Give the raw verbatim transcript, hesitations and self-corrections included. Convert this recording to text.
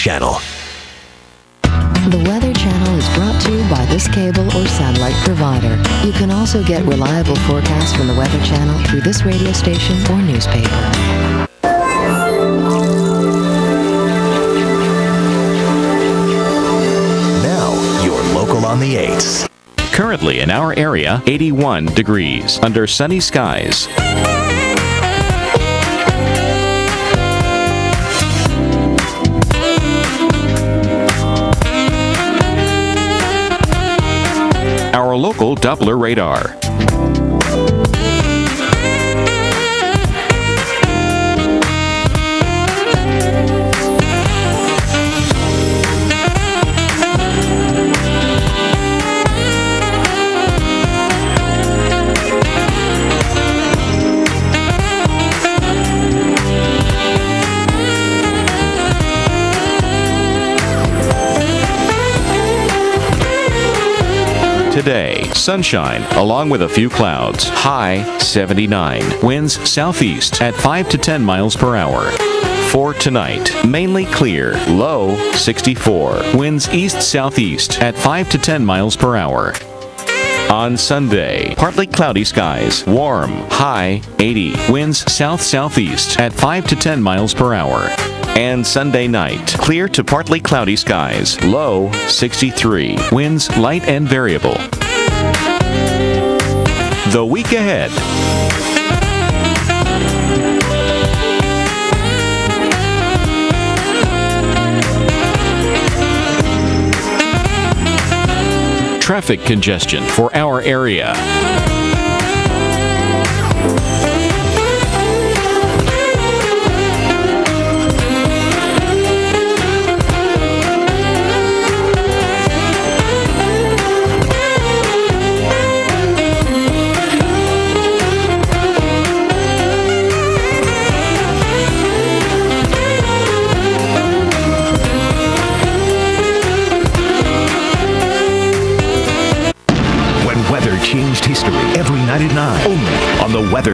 Channel. The Weather Channel is brought to you by this cable or satellite provider. You can also get reliable forecasts from the Weather Channel through this radio station or newspaper. Now, your local on the eights. Currently in our area, eighty-one degrees under sunny skies. Our local Doppler radar. Today, sunshine along with a few clouds. High seventy-nine. Winds southeast at five to ten miles per hour. For tonight, mainly clear. Low sixty-four. Winds east-southeast at five to ten miles per hour. On Sunday, partly cloudy skies. Warm. High eighty. Winds south-southeast at five to ten miles per hour. And Sunday night, clear to partly cloudy skies. Low sixty-three. Winds light and variable. The week ahead. Traffic congestion for our area. Changed history every night at nine, only on the Weather